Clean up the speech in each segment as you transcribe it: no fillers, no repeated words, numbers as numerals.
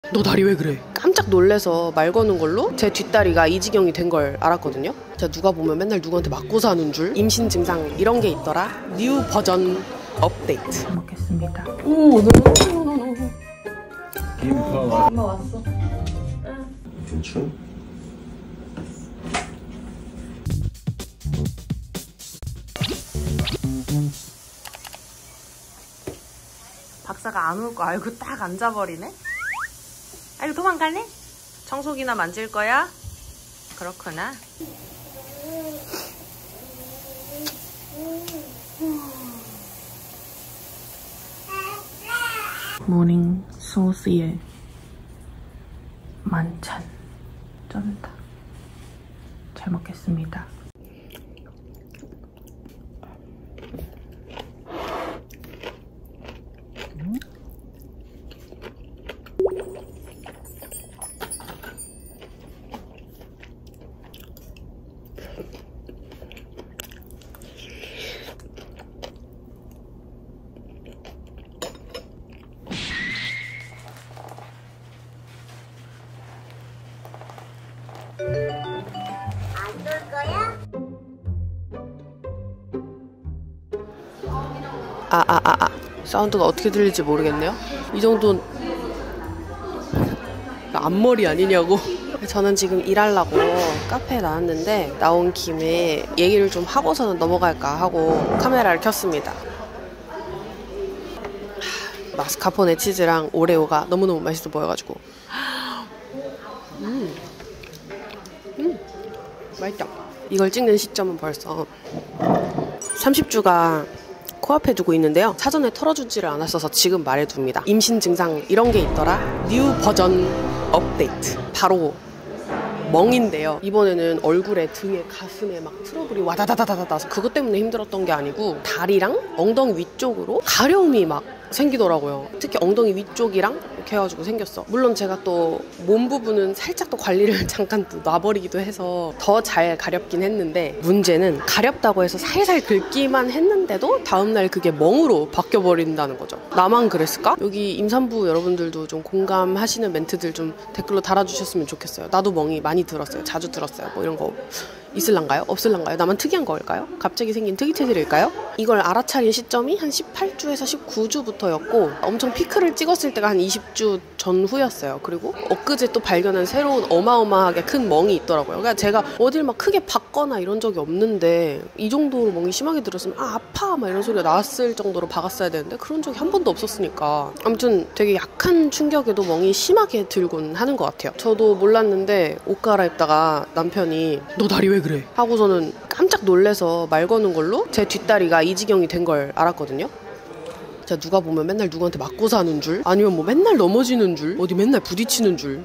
너 다리 왜 그래? 깜짝 놀래서 말 거는 걸로 제 뒷다리가 이 지경이 된 걸 알았거든요. 제가 누가 보면 맨날 누구한테 맞고 사는 줄, 임신 증상 이런 게 있더라. 뉴 버전 업데이트. 잘 먹겠습니다. 오, 노노노노노. 엄마 왔어. 괜찮? 박사가 안 올 거 알고 딱 앉아버리네? 아이고 도망갈래? 청소기나 만질 거야? 그렇구나. 모닝 소스의 만찬 쩐다. 잘 먹겠습니다. 안 놀 거야? 사운드가 어떻게 들릴지 모르겠네요. 이 정도는 앞머리 아니냐고. 저는 지금 일하려고 카페에 나왔는데 나온 김에 얘기를 좀 하고서는 넘어갈까 하고 카메라를 켰습니다. 마스카포네 치즈랑 오레오가 너무너무 맛있어 보여가지고 맛있다. 이걸 찍는 시점은 벌써 30주가 코앞에 두고 있는데요. 사전에 털어주지를 않았어서 지금 말해둡니다. 임신 증상 이런 게 있더라. 뉴 버전 업데이트. 바로 멍인데요. 이번에는 얼굴에, 등에, 가슴에 막 트러블이 와다다다다다 나서 그것 때문에 힘들었던 게 아니고 다리랑 엉덩이 위쪽으로 가려움이 막 생기더라고요. 특히 엉덩이 위쪽이랑 이렇게 해가지고 생겼어. 물론 제가 또 몸 부분은 살짝 또 관리를 잠깐 또 놔버리기도 해서 더 잘 가렵긴 했는데 문제는 가렵다고 해서 살살 긁기만 했는데도 다음날 그게 멍으로 바뀌어버린다는 거죠. 나만 그랬을까? 여기 임산부 여러분들도 좀 공감하시는 멘트들 좀 댓글로 달아주셨으면 좋겠어요. 나도 멍이 많이 들었어요. 자주 들었어요. 뭐 이런 거 있을란가요? 없을란가요? 나만 특이한 거일까요? 갑자기 생긴 특이 체질일까요? 이걸 알아차린 시점이 한 18주에서 19주부터였고 엄청 피크를 찍었을 때가 한 20주 전후였어요. 그리고 엊그제 또 발견한 새로운 어마어마하게 큰 멍이 있더라고요. 그러니까 제가 어딜 막 크게 박거나 이런 적이 없는데 이 정도로 멍이 심하게 들었으면 아파 막 이런 소리가 나왔을 정도로 박았어야 되는데 그런 적이 한 번도 없었으니까 아무튼 되게 약한 충격에도 멍이 심하게 들곤 하는 것 같아요. 저도 몰랐는데 옷 갈아입다가 남편이 너 다리 왜 그래? 하고서는 깜짝 놀래서 말 거는 걸로 제 뒷다리가 이 지경이 된 걸 알았거든요. 제가 누가 보면 맨날 누구한테 맞고 사는 줄, 아니면 뭐 맨날 넘어지는 줄, 어디 맨날 부딪히는 줄.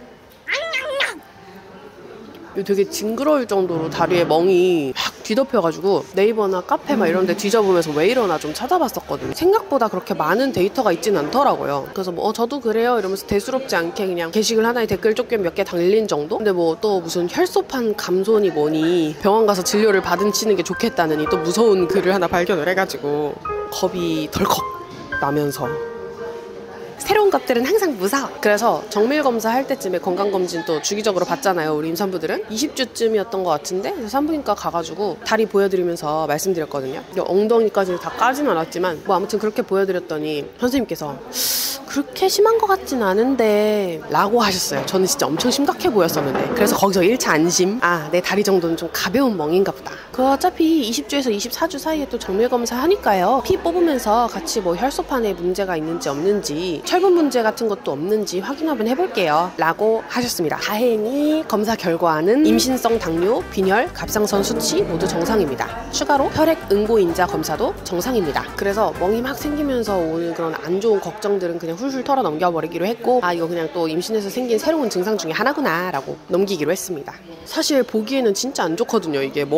되게 징그러울 정도로 다리에 멍이 확 뒤덮여가지고 네이버나 카페 막 이런 데 뒤져보면서 왜 이러나 좀 찾아봤었거든요. 생각보다 그렇게 많은 데이터가 있진 않더라고요. 그래서 뭐 저도 그래요 이러면서 대수롭지 않게 그냥 게시글 하나에 댓글 쫓겨 몇 개 달린 정도? 근데 뭐 또 무슨 혈소판 감소니 뭐니 병원 가서 진료를 받은 치는 게 좋겠다느니 또 무서운 글을 하나 발견을 해가지고 겁이 덜컥 나면서 새로운 것들은 항상 무서워. 그래서 정밀검사 할 때쯤에 건강검진 또 주기적으로 받잖아요. 우리 임산부들은 20주쯤이었던 것 같은데 산부인과 가가지고 다리 보여드리면서 말씀드렸거든요. 엉덩이까지 다 까진 않았지만 뭐 아무튼 그렇게 보여드렸더니 선생님께서 그렇게 심한 것 같진 않은데 라고 하셨어요. 저는 진짜 엄청 심각해 보였었는데 그래서 거기서 1차 안심. 내 다리 정도는 좀 가벼운 멍인가 보다. 그 어차피 20주에서 24주 사이에 또 정밀검사 하니까요. 피 뽑으면서 같이 뭐 혈소판에 문제가 있는지 없는지 철분 문제 같은 것도 없는지 확인 한번 해볼게요 라고 하셨습니다. 다행히 검사 결과는 임신성 당뇨, 빈혈, 갑상선 수치 모두 정상입니다. 추가로 혈액 응고인자 검사도 정상입니다. 그래서 멍이 막 생기면서 오는 그런 안 좋은 걱정들은 그냥 훌훌 털어 넘겨버리기로 했고 이거 그냥 또 임신해서 생긴 새로운 증상 중에 하나구나 라고 넘기기로 했습니다. 사실 보기에는 진짜 안 좋거든요. 이게 멍이 막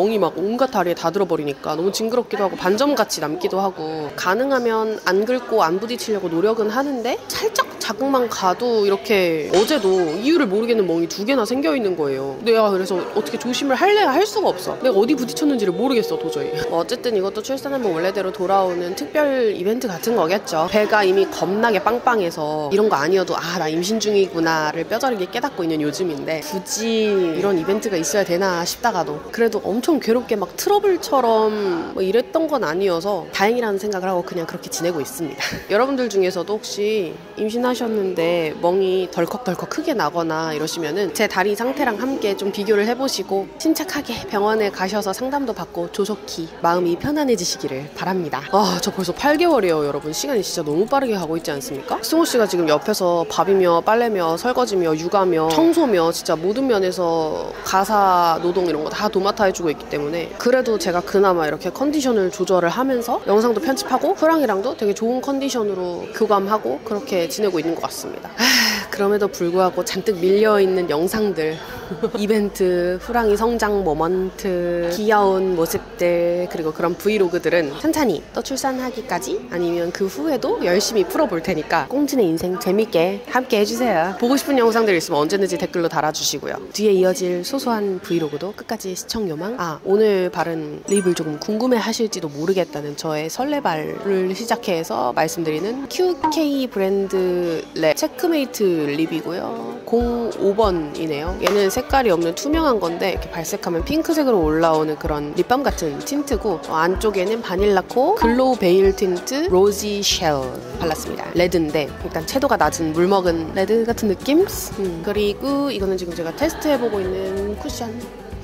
온갖 다리에 다 들어버리니까 너무 징그럽기도 하고 반점같이 남기도 하고 가능하면 안 긁고 안 부딪히려고 노력은 하는데 살짝 자극만 가도 이렇게 어제도 이유를 모르겠는 멍이 2개나 생겨있는 거예요. 내가 그래서 어떻게 조심을 할래야 할 수가 없어. 내가 어디 부딪혔는지를 모르겠어 도저히. 어쨌든 이것도 출산하면 원래대로 돌아오는 특별 이벤트 같은 거겠죠. 배가 이미 겁나게 빵빵해서 이런 거 아니어도 아 나 임신 중이구나를 뼈저리게 깨닫고 있는 요즘인데 굳이 이런 이벤트가 있어야 되나 싶다가도 그래도 엄청 괴롭게 막 트러블처럼 뭐 이랬던 건 아니어서 다행이라는 생각을 하고 그냥 그렇게 지내고 있습니다. 여러분들 중에서도 혹시 임신하셨는데 멍이 덜컥덜컥 크게 나거나 이러시면은 제 다리 상태랑 함께 좀 비교를 해보시고 침착하게 병원에 가셔서 상담도 받고 조속히 마음이 편안해지시기를 바랍니다. 저 벌써 8개월이에요 여러분. 시간이 진짜 너무 빠르게 가고 있지 않습니까? 승호 씨가 지금 옆에서 밥이며 빨래며 설거지며 육아며 청소며 진짜 모든 면에서 가사 노동 이런 거 다 도맡아 해주고 있기 때문에 그래도 제가 그나마 이렇게 컨디션을 조절을 하면서 영상도 편집하고 호랑이랑도 되게 좋은 컨디션으로 교감하고 그렇게 지내고 있는 것 같습니다. 그럼에도 불구하고 잔뜩 밀려있는 영상들 이벤트, 호랑이 성장 모먼트, 귀여운 모습들 그리고 그런 브이로그들은 천천히 또 출산하기까지 아니면 그 후에도 열심히 풀어볼 테니까 꽁진의 인생 재밌게 함께 해주세요. 보고 싶은 영상들 있으면 언제든지 댓글로 달아주시고요. 뒤에 이어질 소소한 브이로그도 끝까지 시청 요망. 오늘 바른 립을 조금 궁금해 하실지도 모르겠다는 저의 설레발을 시작해서 말씀드리는 QK 브랜드 랩 체크메이트 립이고요. 05번이네요. 얘는 색깔이 없는 투명한 건데 이렇게 발색하면 핑크색으로 올라오는 그런 립밤 같은 틴트고 안쪽에는 바닐라코 글로우 베일 틴트 로지 쉘 발랐습니다. 레드인데 일단 채도가 낮은 물먹은 레드 같은 느낌? 그리고 이거는 지금 제가 테스트해보고 있는 쿠션.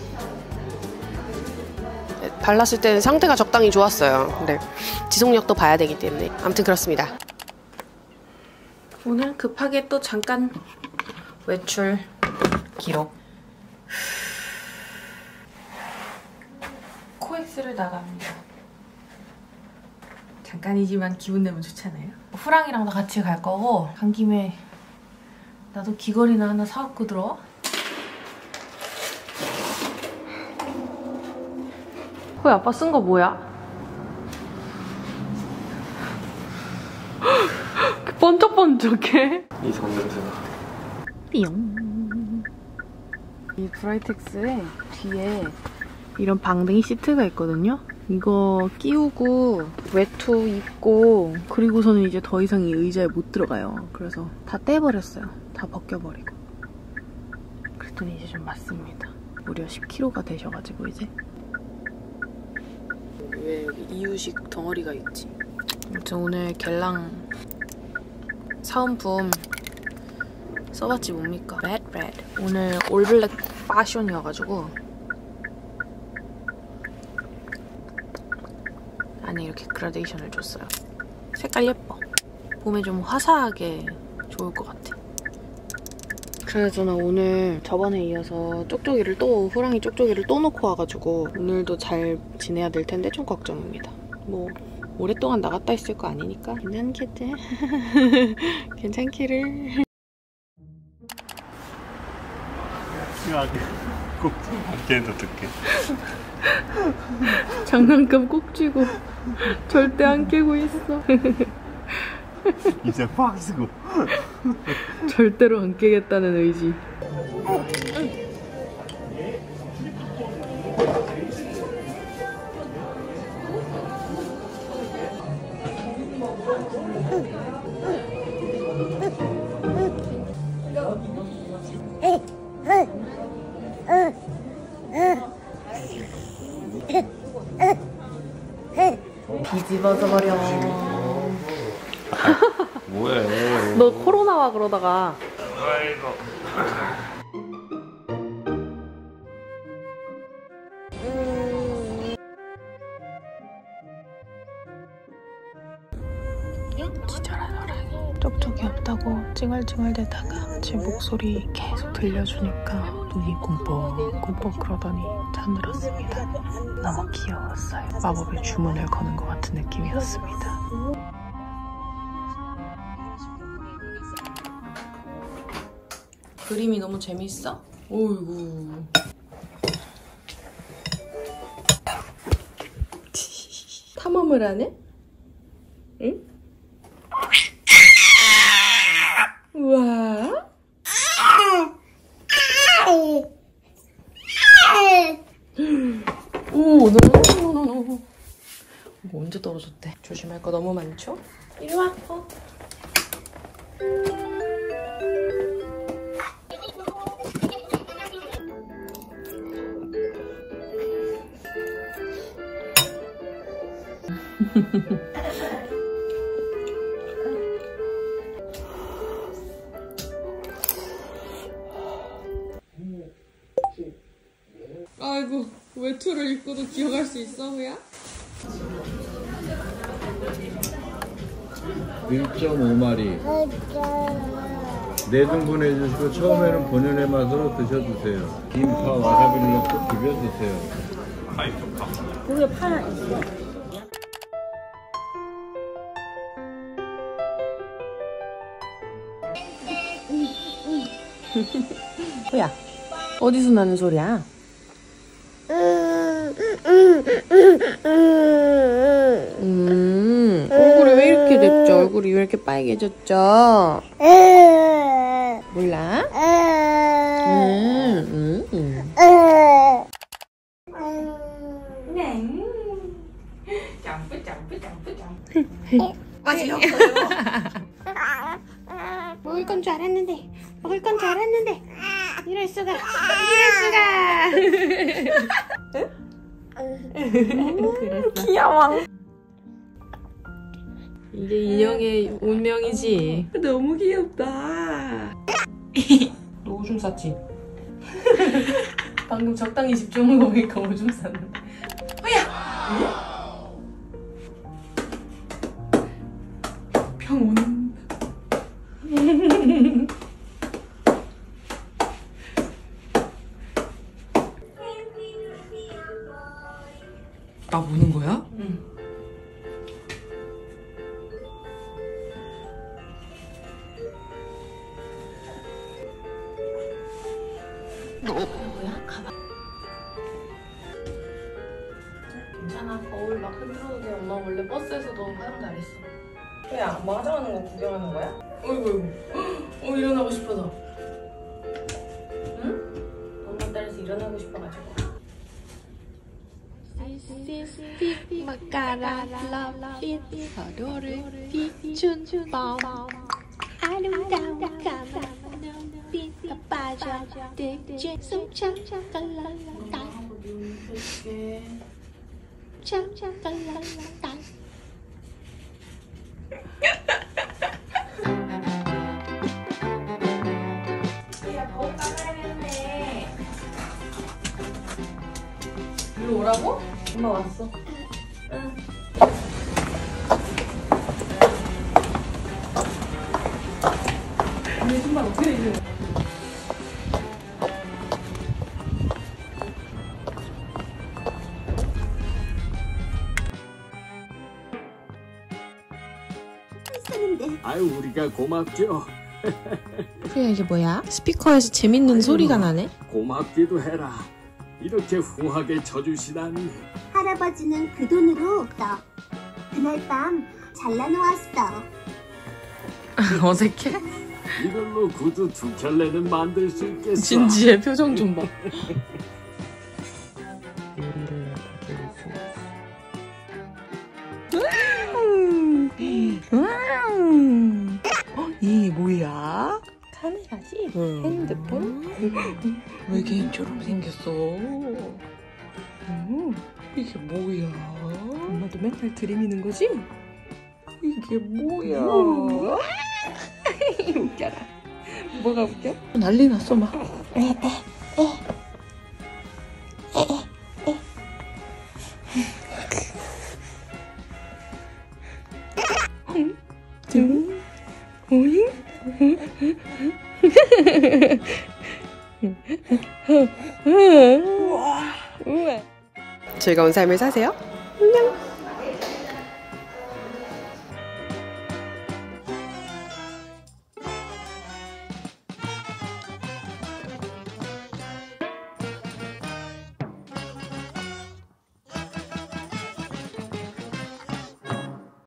발랐을 때는 상태가 적당히 좋았어요. 근데 지속력도 봐야 되기 때문에 아무튼 그렇습니다. 오늘 급하게 또 잠깐 외출 기록. 코엑스를 나갑니다. 잠깐이지만 기분 내면 좋잖아요. 호랑이랑도 같이 갈 거고 간 김에 나도 귀걸이나 하나 사갖고 들어와. 호이 아빠 쓴 거 뭐야? 번쩍번쩍해. 이 정냄새가. 삐용. 이 브라이텍스에 뒤에 이런 방댕이 시트가 있거든요. 이거 끼우고 외투 입고 그리고서는 이제 더 이상 이 의자에 못 들어가요. 그래서 다 떼버렸어요. 다 벗겨버리고. 그랬더니 이제 좀 맞습니다. 무려 10kg가 되셔가지고 이제. 왜 여기 이유식 덩어리가 있지? 아무튼 오늘 겔랑 사은품 써봤지 뭡니까? 레드. 오늘 올블랙 파션이어가지고 안에 이렇게 그라데이션을 줬어요. 색깔 예뻐. 봄에 좀 화사하게 좋을 것 같아. 그래서 저는 오늘 저번에 이어서 쪽쪽이를 또 호랑이 쪽쪽이를 또 놓고 와가지고 오늘도 잘 지내야 될 텐데 좀 걱정입니다. 뭐 오랫동안 나갔다 있을 거 아니니까 괜찮겠지? 괜찮기를. 심하게 꼭지 밖에도 듣게. 장난감 꼭 쥐고 절대 안 깨고 있어. 이제 팍 쓰고. 절대로 안 깨겠다는 의지. 뒤집어져 버려. 뭐해? 너 코로나와 그러다가. 아이고. 기절한 호랑이. 쪽쪽이 없다고 찡얼찡얼대다가 제 목소리 계속 들려주니까 눈이 꿈뻑꿈뻑 그러더니 잠들었습니다. 너무 귀여웠어요. 마법의 주문을 거는 것 같은 느낌이었습니다. 그림이 너무 재밌어? 어이구. 탐험을 하네? 응? 우와. 오, 노노노노노. 이거 언제 떨어졌대? 조심할 거 너무 많죠? 이리 와. 아이고, 외투를 입고도 기억할 수 있어, 후야? 1.5마리 4등분 해주시고 처음에는 본연의 맛으로 드셔주세요. 김파 와사비를 넣고 비벼 드세요. 거기에 파 있어. 후야, 어디서 나는 소리야? 얼굴이 왜 이렇게 됐죠? 얼굴이 왜 이렇게 빨개졌죠? 몰라? 맞아요. 먹을 건 줄 알았는데, 먹을 건 줄 알았는데, 이럴 수가, 이럴 수가. 귀여워. 이게 인형의 운명이지. 너무 귀엽다. 너 오줌 쌌지? 방금 적당히 집중한 거 보니까 오줌 쌌는데. 뭐야? 병 오는. 나 보는 거야? 응. 뭐야? 가봐. 괜찮아. 거울 막 흔들어도 돼. 엄마 원래 버스에서도 화장도 안 했어. 야, 엄마 화장하는 거 구경하는 거야? 어이구, 어이구. 일어나고 싶어서. 응? 엄마 딸에서 일어나고 싶어가지고. 마카라 러빛 서로를 비춘 밤 아름다운 까만 눈빛가 빠져 들지 숨차갈라다 차갈라다. 야, 거울 나가야겠네. 일로 오라고? 엄마 왔어. 응. 내 신발 어떻게 이래? 아유, 우리가 고맙죠. 그게 이게 뭐야? 스피커에서 재밌는 소리가 나네? 고맙기도 해라. 이렇게 후하게 쳐주시다니. 할아버지는 그 돈으로 그날 밤 잘라놓았어. 어색해? 이걸로 구두 2켤레는 만들 수 있겠어. 진지해. 표정 좀 봐. 이게 뭐야? 카메라지? 핸드폰? 외계인처럼 생겼어. 이게 뭐야? 엄마도 맨날 들이미는 거지? 이게 뭐야? 웃겨라. 뭐가 웃겨? 난리 났어 막. 오잉? 즐거운 삶을 사세요. 안녕.